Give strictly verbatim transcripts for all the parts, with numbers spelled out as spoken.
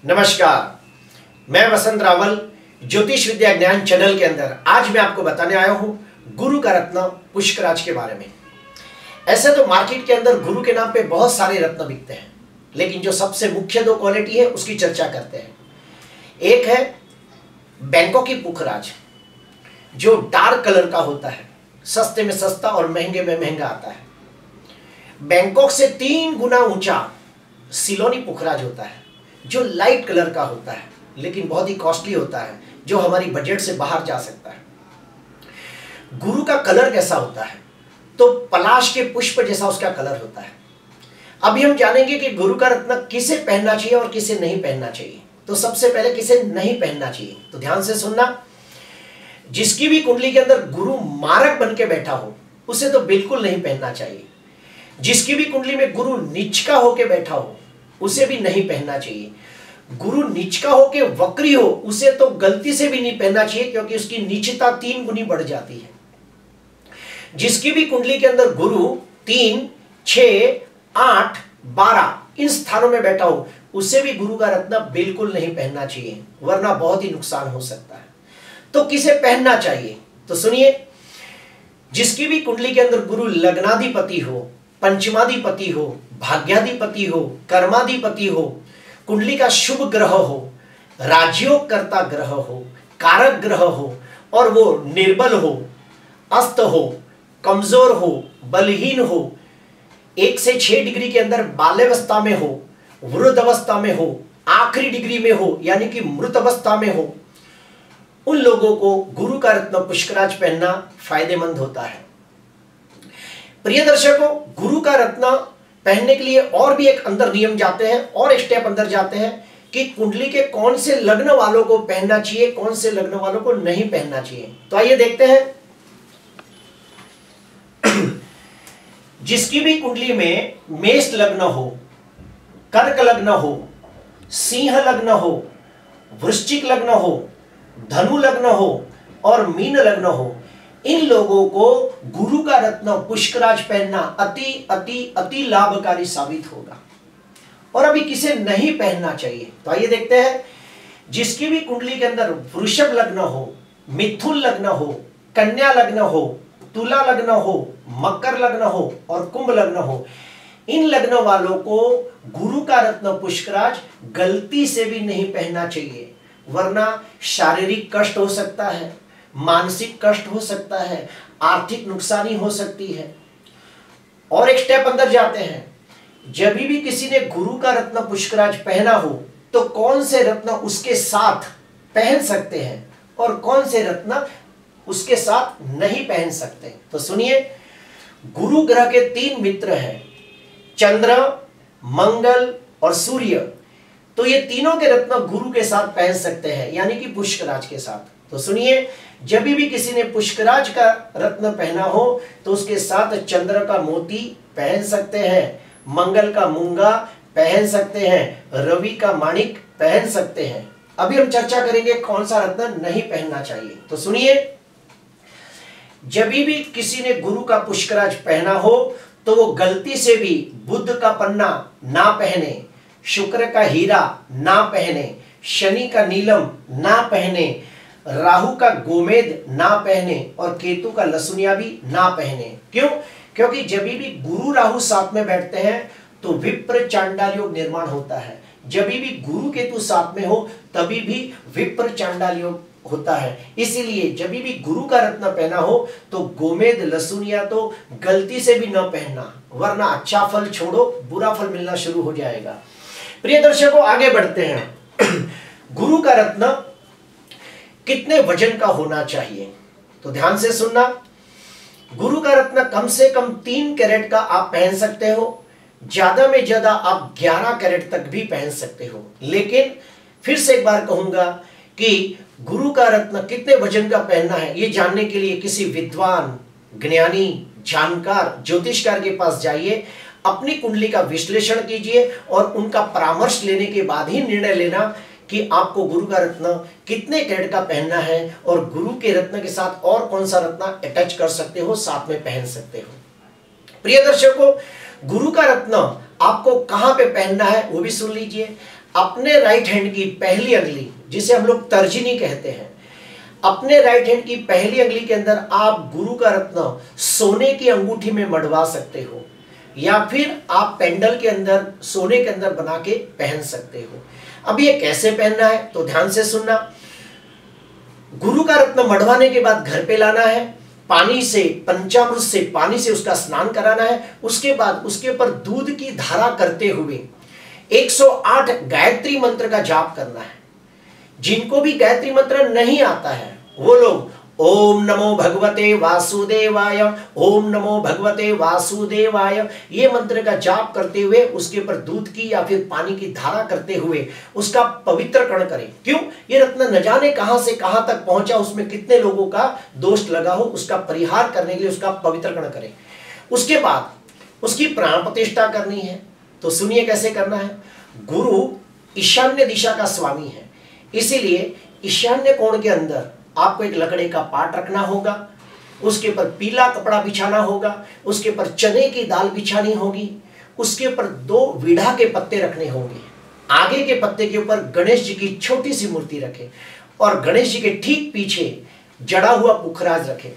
नमस्कार, मैं वसंत रावल ज्योतिष विद्या ज्ञान चैनल के अंदर आज मैं आपको बताने आया हूं गुरु का रत्न पुष्कराज के बारे में। ऐसे तो मार्केट के अंदर गुरु के नाम पे बहुत सारे रत्न बिकते हैं, लेकिन जो सबसे मुख्य दो क्वालिटी है उसकी चर्चा करते हैं। एक है बैंकों की पुखराज, जो डार्क कलर का होता है, सस्ते में सस्ता और महंगे में महंगा आता है। बैंकॉक से तीन गुना ऊंचा सिलोनी पुखराज होता है, जो लाइट कलर का होता है लेकिन बहुत ही कॉस्टली होता है, जो हमारी बजट से बाहर जा सकता है। गुरु का कलर कैसा होता है? तो पलाश के पुष्प जैसा उसका कलर होता है। अभी हम जानेंगे कि गुरु का रत्न किसे पहनना चाहिए और किसे नहीं पहनना चाहिए। तो सबसे पहले किसे नहीं पहनना चाहिए, तो ध्यान से सुनना। जिसकी भी कुंडली के अंदर गुरु मारक बन के बैठा हो उसे तो बिल्कुल नहीं पहनना चाहिए। जिसकी भी कुंडली में गुरु नीचका होके बैठा हो उसे भी नहीं पहनना चाहिए। गुरु नीचका होके वक्री हो उसे तो गलती से भी नहीं पहनना चाहिए, क्योंकि उसकी नीचता तीन गुनी बढ़ जाती है। जिसकी भी कुंडली के अंदर गुरु तीन, छह, आठ, बारह इन स्थानों में बैठा हो उसे भी गुरु का रत्न बिल्कुल नहीं पहनना चाहिए, वरना बहुत ही नुकसान हो सकता है। तो किसे पहनना चाहिए? तो सुनिए, जिसकी भी कुंडली के अंदर गुरु लग्नाधिपति हो, पंचमाधिपति हो, भाग्याधिपति हो, कर्माधिपति हो, कुंडली का शुभ ग्रह हो, राजयोग करता ग्रह हो, कारक ग्रह हो और वो निर्बल हो, अस्त हो, कमजोर हो, बलहीन हो, एक से छह डिग्री के अंदर बाल्यावस्था में हो, वृद्ध अवस्था में हो, आखिरी डिग्री में हो यानी कि मृत अवस्था में हो, उन लोगों को गुरु का रत्न पुष्कराज पहनना फायदेमंद होता है। प्रिय दर्शकों, गुरु का रत्न पहनने के लिए और भी एक अंदर नियम जाते हैं और एक स्टेप अंदर जाते हैं कि कुंडली के कौन से लग्न वालों को पहनना चाहिए, कौन से लग्न वालों को नहीं पहनना चाहिए। तो आइए देखते हैं। जिसकी भी कुंडली में मेष लग्न हो, कर्क लग्न हो, सिंह लग्न हो, वृश्चिक लग्न हो, धनु लग्न हो और मीन लग्न हो, इन लोगों को गुरु का रत्न पुष्कराज पहनना अति अति अति लाभकारी साबित होगा। और अभी किसे नहीं पहनना चाहिए, तो आइए देखते हैं। जिसकी भी कुंडली के अंदर वृषभ लग्न हो, मिथुन लग्न हो, कन्या लग्न हो, तुला लग्न हो, मकर लग्न हो और कुंभ लग्न हो, इन लग्न वालों को गुरु का रत्न पुष्कराज गलती से भी नहीं पहनना चाहिए, वरना शारीरिक कष्ट हो सकता है, मानसिक कष्ट हो सकता है, आर्थिक नुकसानी हो सकती है। और एक स्टेप अंदर जाते हैं। जब भी किसी ने गुरु का रत्न पुष्कराज पहना हो तो कौन से रत्न उसके साथ पहन सकते हैं और कौन से रत्न उसके साथ नहीं पहन सकते। तो सुनिए, गुरु ग्रह के तीन मित्र हैं, चंद्र, मंगल और सूर्य। तो ये तीनों के रत्न गुरु के साथ पहन सकते हैं, यानी कि पुष्कराज के साथ। तो सुनिए, जब भी किसी ने पुष्कराज का रत्न पहना हो तो उसके साथ चंद्र का मोती पहन सकते हैं, मंगल का मूंगा पहन सकते हैं, रवि का माणिक पहन सकते हैं। अभी हम चर्चा करेंगे कौन सा रत्न नहीं पहनना चाहिए। तो सुनिए, जब भी किसी ने गुरु का पुष्कराज पहना हो तो वो गलती से भी बुध का पन्ना ना पहने, शुक्र का हीरा ना पहने, शनि का नीलम ना पहने, राहु का गोमेद ना पहने और केतु का लसुनिया भी ना पहने। क्यों? क्योंकि जब भी गुरु राहु साथ में बैठते हैं तो विप्र चांडाल योग निर्माण होता है। जब भी गुरु केतु साथ में हो तभी भी विप्र चांडाल योग होता है। इसीलिए जब भी गुरु का रत्न पहना हो तो गोमेद लसुनिया तो गलती से भी न पहनना, वरना अच्छा फल छोड़ो बुरा फल मिलना शुरू हो जाएगा। प्रिय दर्शकों, आगे बढ़ते हैं। गुरु का रत्न कितने वजन का होना चाहिए, तो ध्यान से सुनना। गुरु का रत्न कम से कम तीन कैरेट का आप पहन सकते हो, ज्यादा में ज्यादा आप ग्यारह कैरेट तक भी पहन सकते हो। लेकिन फिर से एक बार कहूंगा कि गुरु का रत्न कितने वजन का पहनना है, ये जानने के लिए किसी विद्वान, ज्ञानी, जानकार, ज्योतिषकार के पास जाइए, अपनी कुंडली का विश्लेषण कीजिए और उनका परामर्श लेने के बाद ही निर्णय लेना कि आपको गुरु का रत्न कितने कैरेट का पहनना है और गुरु के रत्न के साथ और कौन सा रत्न अटैच कर सकते हो, साथ में पहन सकते हो। प्रिय दर्शकों, गुरु का रत्न आपको कहां पे पहनना है वो भी सुन लीजिए। अपने राइट हैंड की पहली अंगुली, जिसे हम लोग तर्जनी कहते हैं, अपने राइट हैंड की पहली अंगुली के अंदर आप गुरु का रत्न सोने की अंगूठी में मढ़वा सकते हो, या फिर आप पेंडल के अंदर सोने के अंदर बना के पहन सकते हो। अब ये कैसे पहनना है तो ध्यान से सुनना। गुरु का रत्न मढ़वाने के बाद घर पे लाना है, पानी से, पंचामृत से, पानी से उसका स्नान कराना है। उसके बाद उसके ऊपर दूध की धारा करते हुए एक सौ आठ गायत्री मंत्र का जाप करना है। जिनको भी गायत्री मंत्र नहीं आता है वो लोग ओम नमो भगवते वासुदेवाय, ओम नमो भगवते वासुदेवाय, ये मंत्र का जाप करते हुए उसके ऊपर दूध की या फिर पानी की धारा करते हुए उसका पवित्रकरण करें। क्यों? ये रत्न न जाने कहां से कहां तक पहुंचा, उसमें कितने लोगों का दोष लगा हो, उसका परिहार करने के लिए उसका पवित्रकरण करें। उसके बाद उसकी प्राण प्रतिष्ठा करनी है। तो सुनिए कैसे करना है। गुरु ईशान्य दिशा का स्वामी है, इसीलिए ईशान्य कोण के अंदर आपको एक लकड़ी का पाट रखना होगा, उसके ऊपर पीला कपड़ा बिछाना होगा, उसके ऊपर चने की दाल बिछानी होगी, उसके ऊपर दो वीढ़ा के पत्ते रखने होंगे। आगे के पत्ते के ऊपर गणेश जी की छोटी सी मूर्ति रखें और गणेश जी के ठीक पीछे जड़ा हुआ पुखराज रखें।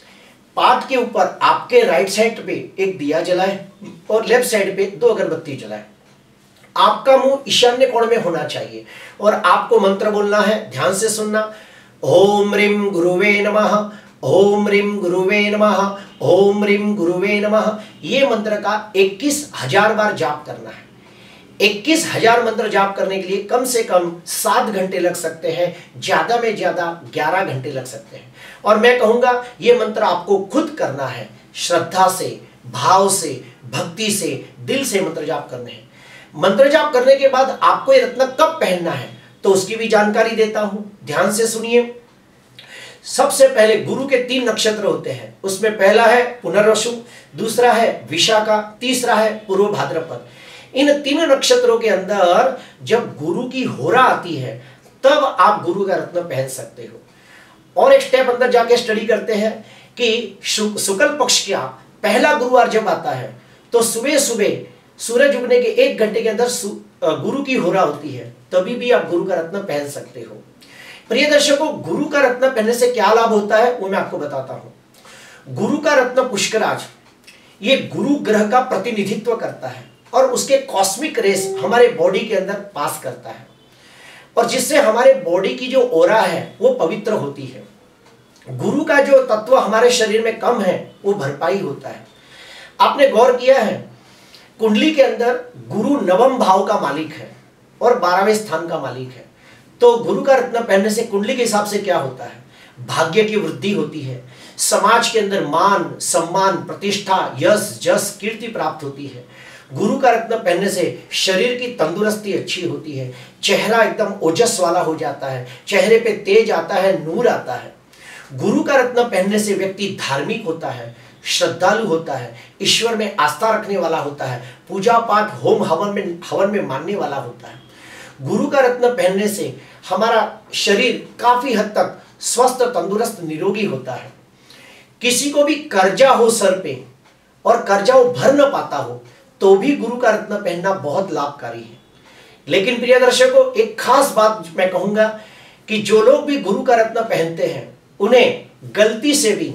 पाट के ऊपर आपके राइट साइड पे एक दिया जलाए और लेफ्ट साइड पे दो अगरबत्ती जलाए। आपका मुंह ईशान्य कोण में होना चाहिए और आपको मंत्र बोलना है। ध्यान से सुनना। ओम ह्रीं गुरुवे नमः, ओम ह्रीं गुरुवे नमः, ओम ह्रीं गुरुवे नमः। ये मंत्र का इक्कीस हजार बार जाप करना है। इक्कीस हजार मंत्र जाप करने के लिए कम से कम सात घंटे लग सकते हैं, ज्यादा में ज्यादा ग्यारह घंटे लग सकते हैं। और मैं कहूंगा ये मंत्र आपको खुद करना है, श्रद्धा से, भाव से, भक्ति से, दिल से मंत्र जाप करने हैं। मंत्र जाप करने के बाद आपको ये रत्न कब पहनना है तो उसकी भी जानकारी देता हूं, ध्यान से सुनिए। सबसे पहले गुरु के तीन नक्षत्र होते हैं, उसमें पहला है पुनर्वसु, दूसरा है विशाखा, तीसरा है पूर्व भाद्रपद। इन तीन नक्षत्रों के अंदर जब गुरु की होरा आती है तब आप गुरु का रत्न पहन सकते हो। और एक स्टेप अंदर जाके स्टडी करते हैं कि शुक्ल पक्ष का पहला गुरुवार जब आता है तो सुबह सुबह सूरज उगने के एक घंटे के अंदर गुरु की होरा होती है, तभी भी आप गुरु का रत्न पहन सकते हो। प्रिय दर्शकों, गुरु का रत्न पहनने से क्या लाभ होता है वो मैं आपको बताता हूं। गुरु का रत्न पुष्कराज ये गुरु ग्रह का प्रतिनिधित्व करता है और उसके कॉस्मिक रेस हमारे बॉडी के अंदर पास करता है और जिससे हमारे बॉडी की जो ओरा है वो पवित्र होती है। गुरु का जो तत्व हमारे शरीर में कम है वो भरपाई होता है। आपने गौर किया है कुंडली के अंदर गुरु नवम भाव का मालिक है और बारहवें स्थान का मालिक है। तो गुरु का रत्न पहनने से कुंडली के हिसाब से क्या होता है? भाग्य की वृद्धि होती है, समाज के अंदर मान सम्मान प्रतिष्ठा यश जस कीर्ति प्राप्त होती है। गुरु का रत्न पहनने से शरीर की तंदुरुस्ती अच्छी होती है, चेहरा एकदम ओजस वाला हो जाता है, चेहरे पे तेज आता है, नूर आता है। गुरु का रत्न पहनने से व्यक्ति धार्मिक होता है, श्रद्धालु होता है, ईश्वर में आस्था रखने वाला होता है, पूजा पाठ होम हवन में हवन में मानने वाला होता है। गुरु का रत्न पहनने से हमारा शरीर काफी हद तक स्वस्थ तंदुरुस्त निरोगी होता है। किसी को भी कर्जा हो सर पे और कर्जा वो भर न पाता हो तो भी गुरु का रत्न पहनना बहुत लाभकारी है। लेकिन प्रिय दर्शकों, एक खास बात मैं कहूंगा कि जो लोग भी गुरु का रत्न पहनते हैं उन्हें गलती से भी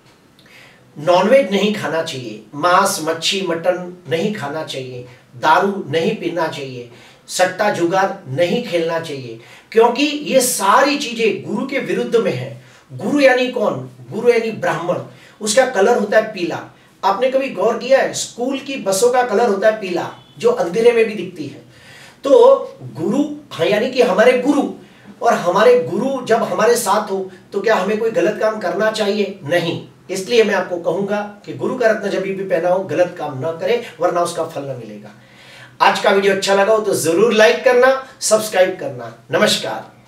नॉनवेज नहीं खाना चाहिए, मांस मच्छी मटन नहीं खाना चाहिए, दारू नहीं पीना चाहिए, सट्टा जुगार नहीं खेलना चाहिए, क्योंकि ये सारी चीजें गुरु के विरुद्ध में है। गुरु यानी कौन? गुरु यानी ब्राह्मण। उसका कलर होता है पीला। आपने कभी गौर किया है स्कूल की बसों का कलर होता है पीला, जो अंधेरे में भी दिखती है। तो गुरु हाँ यानी कि हमारे गुरु, और हमारे गुरु जब हमारे साथ हो तो क्या हमें कोई गलत काम करना चाहिए? नहीं। इसलिए मैं आपको कहूंगा कि गुरु का रत्न जब भी पहना हो गलत काम न करें, वरना उसका फल न मिलेगा। आज का वीडियो अच्छा लगा हो तो जरूर लाइक करना, सब्सक्राइब करना। नमस्कार।